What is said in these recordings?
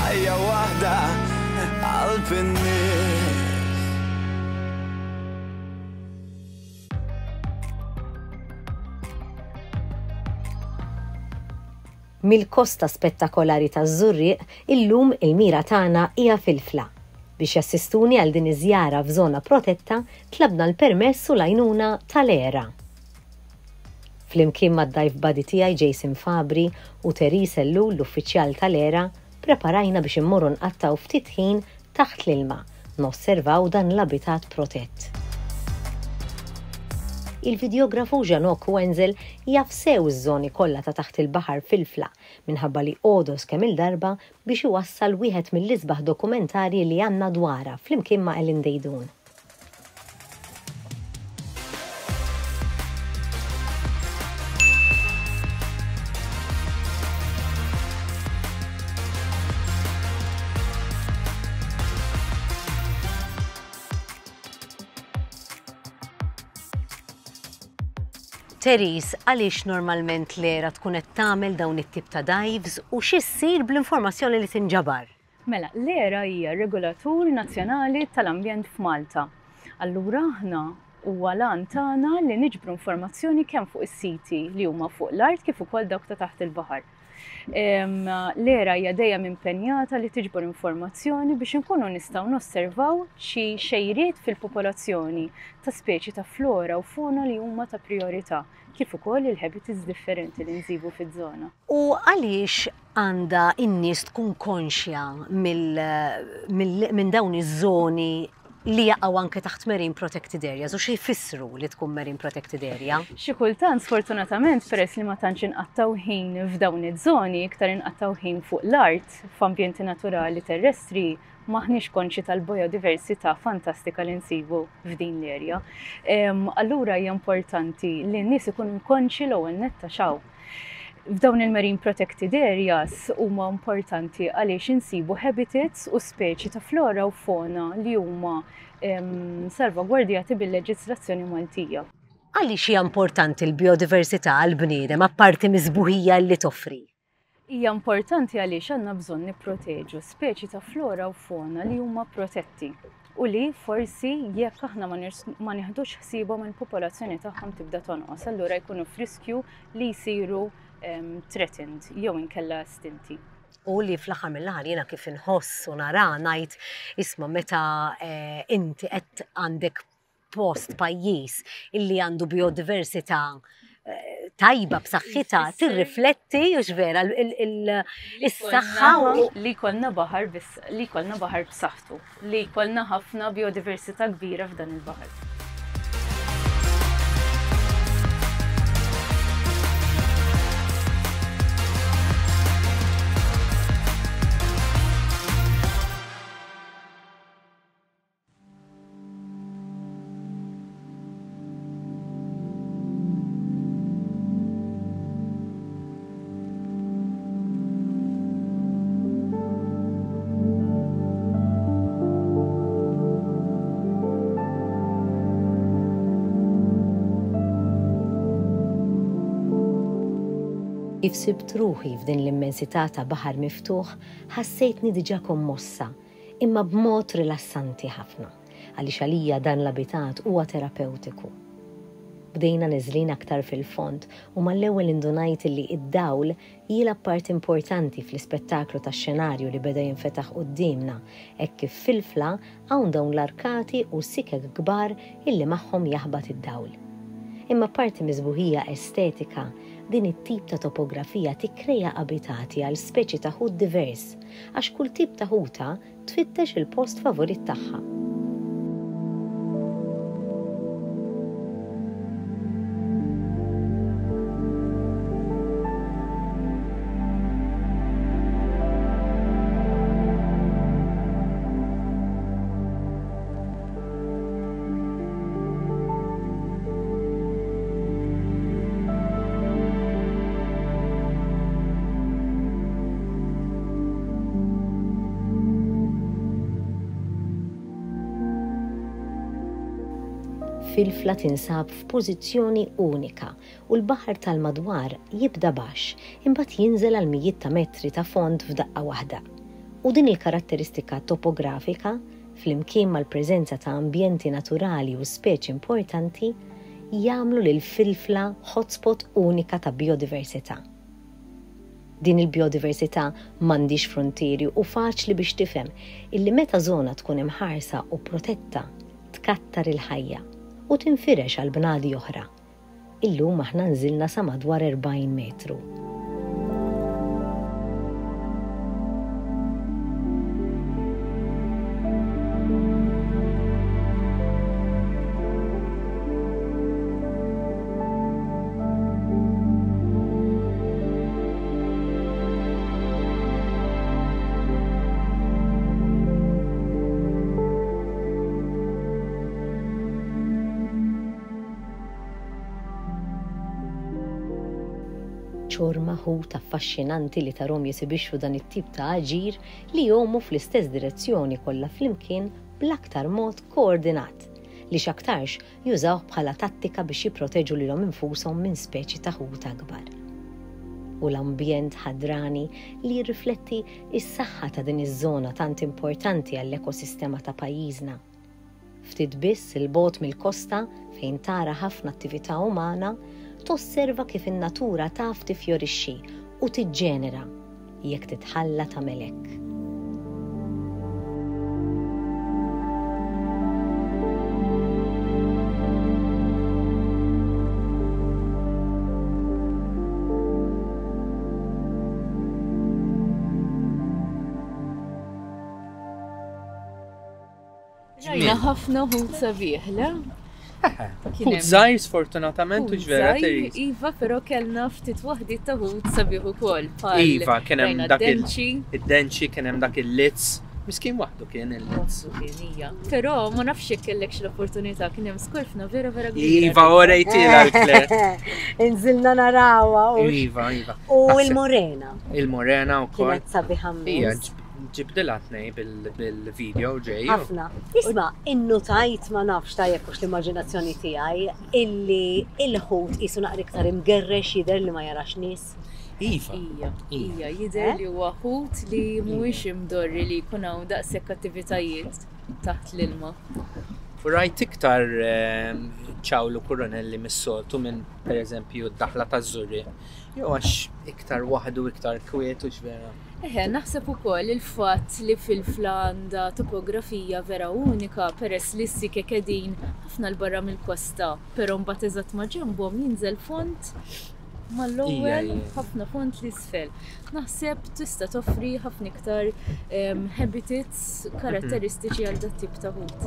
ħajja waħda qalb in-nies. Mill-kosta spettakolari taż-Żurrieq, illum il-mira tagħna hija Filfla. Biex jassistuni għal din iż-żjara f'żona protetta, tlabna l-permess u l-għajnuna tal-ERA. Flimkien mad-dive buddy tiegħi Jason Fabri u Therese Ellul, l-uffiċjal tal-ERA, preparajna biex immorru nqattaw ftit ħin taħt l-ilma, nosservaw dan l-abitat protett. Il-videografu Janok Wenzel jafsew iż-żoni kollha ta' taħt il-baħar Filfla minħabba li qodos kemm il-darba biex iwassal wieħed mill-isbaħ dokumentarji li għandna dwarha flimkien ma' Ellen Dejdun. Therese, għaliex normalment l-ERA tkun qed tagħmel dawn it-tip ta' dives u x'issir bl-informazzjoni li tinġabar? Mela, l-ERA hija regolatur nazzjonali tal-ambjent f'Malta. Allura aħna huwa lan tagħna li niġbru informazzjoni kemm fuq is-siti li huma fuq l-art kif ukoll dawk ta' taħt il-baħar. L-ERA hija dejjem impenjata li tiġbor informazzjoni biex inkunu nistgħu nosservaw xi xejriet fil-popolazzjoni ta' speċi ta' flora u fauna li huma ta' priorità, kif ukoll il-habitats differenti li nsibu fiż-żona. U għaliex għandha n-nies tkun konxja minn dawn iż-żoni li jaqgħu anke taħt Marine Protected Areas u xi jfissru li tkun Marine Protected Area? Xi kultant sfortunatament peress li ma tantx inqattaw ħin f'dawn iż-żoni, iktar inqattaw ħin fuq l-art f'ambjenti naturali terrestri, maħniex konxi tal-biodiversità fantastika li nsibu f'din l-erja. Allura hija importanti li n-nies ikunu konxi l-ewwel nett ta' xaw. F'dawn il-Marine Protected Areas huma importanti għaliex insibu habitats u speċi ta' flora u fauna li huma salvagwardjati bil-leġislazzjoni Maltija. Għaliex hija importanti l-biodiversità għall-bniedem apparti miżbuħija li toffri? Hija importanti għaliex għandna bżonn nipproteġu speċi ta' flora u fauna li huma protetti u li forsi jekk aħna ma nieħdux ħsiebhom il-popolazzjoni tagħhom tibda tonqos, allura jkunu f'riskju li jsiru threatened jew inkella estinti. U li fl-aħħar mill-aħħar jiena kif inħoss u nara ngħid isma' meta inti qed għandek post pajjiż illi għandu biodiversità tajba b'saħħitha tirrifletti u x'vera is-saħħa li jkollna baħar b'saħħtu, li jkollna ħafna biodiversità kbira f'dan il-baħar. Ifsibt ruħi f'din l-immensità ta' baħar miftuħ, ħassejtni diġà kommossa, imma b'mod rilassanti ħafna, għaliex għalija dan l-abitat huwa terapeutiku. Bdejna niżlin aktar fil-fond u mal-ewwel indunajt li id-dawl jilgħab part importanti fl-ispettaklu tax-xenarju li beda jinfetaħ qudiemna, hekk kif Filfla hawn dawn l-arkati u sikek kbar illi magħhom jaħbad id-dawl. Imma parti miżbuħija estetika, din it-tip ta' topografija tikkreja abitati għal speċi ta' ħut divers, għax kull tip ta' ħuta tfittex il-post favorit tagħha. Filfla tinsab f'pożizzjoni unika u l-baħar tal-madwar jibda baxx imbagħad jinżel għal mijiet ta' metri ta' fond f'daqqa waħda. U din il-karatteristika topografika fl-imkien mal-preżenza ta' ambjenti naturali u speċi importanti jagħmlu lil filfla hotspot unika ta' biodiversità. Din il-biodiversità m'għandix frontieri u faċli biex tifhem illi meta żona tkun imħarsa u protetta tkattar il-ħajja u tinfirex għal bnadi oħra. Illum aħna nżilna sa madwar 40 metru. ċor maħut affaxxinanti li tarhom jisibixxu dan it-tip ta' aġir li jgħumu fl-istess direzzjoni kollha flimkien bl-aktar mod koordinat li x'aktarx jużaw bħala tattika biex jipproteġu lilhom infushom minn speċi ta' ħut akbar. U l-ambjent ħadrani li jirrifletti is-saħħa ta' din iż-żona tant importanti għall-ekosistema ta' pajjiżna. Ftit biss il-bogħod mill-kosta fejn tara ħafna attività umana tosserva kif in-natura taf tifjorixxi u tiġġenera jekk titħalla tagħmel hekk. Rajna ħafna ħut sabiħ, le? Ħut żgħir sfortunatament u ġvera teris. Iva, però kellna ftit waħdiet ta' ħut sabiħ ukoll. Iva, kien hemm dak id-denċi, kien hemm dak il-litz. Miskin waħdu kien il-litz. Però ma nafx jekk kellekx l-opportunità kien hemm skorfna vera kbira. Iva, orejtila l-Kler. Inżilna narawha Iva. U l-morena. Il-morena wkoll. Kienet sabiħa ġibdilatni bil-video ġej. Ħafna. Isma, innotajt ma nafx tajjeb hux l-immaġinazzjoni tiegħi illi il-ħut qisu naqra iktar imgerrex jidher li ma jarax nies. Ija, jidher li huwa ħut li mhuwiex imdorri li jkun hawn daqshekk attivitajiet taħt l-ilma. Rajt iktar ċawlu kuronelli mis-soltu minn pereżempju d-daħla taż-żurri. Jew għax iktar waħdu iktar kwiet u ġvera. Naħseb ukoll il-fatt li fil-Flanda topografija vera unika peress li s-sike kedin ħafna l-barra mill-kosta, però mbagħad eżatt ma ġenbhom jinżel font mal-ewwel ħafna font l-isfel. Naħseb tista' toffri ħafna iktar habitats karatteristiċi għal dat tip ta' ħut.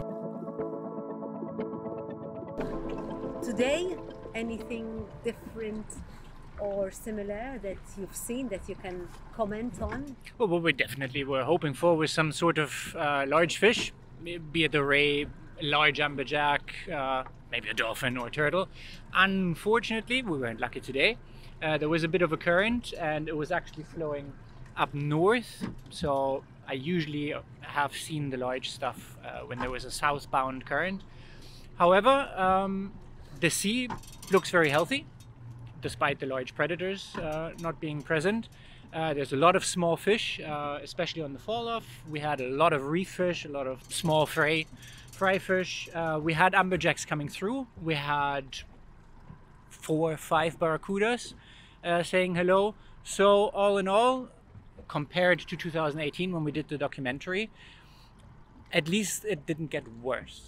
Today, anything different or similar that you've seen that you can comment on? Well, what we definitely were hoping for was some sort of large fish, be it a ray, a large amberjack, maybe a dolphin or a turtle. Unfortunately, we weren't lucky today. There was a bit of a current and it was actually flowing up north, so I usually have seen the large stuff when there was a southbound current. However, the sea looks very healthy, despite the large predators not being present. There's a lot of small fish, especially on the fall-off. We had a lot of reef fish, a lot of small fry fish. We had amberjacks coming through. We had 4 or 5 barracudas saying hello. So all in all, compared to 2018 when we did the documentary, at least it didn't get worse.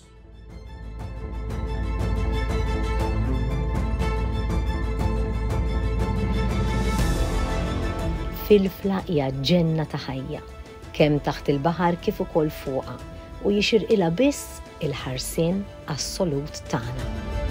Filfla hija ġenna ta' ħajja, kemm taħt il-baħar kif ukoll fuqha, u jixirqilha biss il-ħarsien assolut tagħna.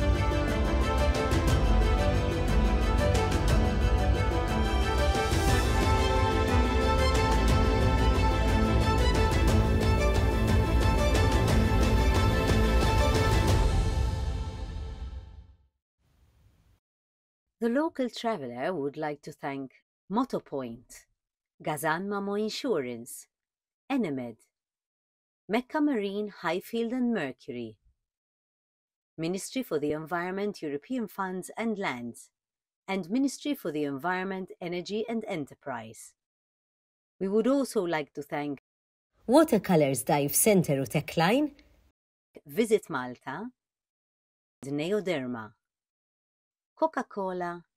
The local traveller would like to thank Motopoint, Gazan Mamo Insurance, Enemed, Mecca Marine, Highfield and Mercury, Ministry for the Environment, European Funds and Lands, and Ministry for the Environment, Energy and Enterprise. We would also like to thank Watercolors Dive Center u Techline, Visit Malta, Neoderma, Coca-Cola,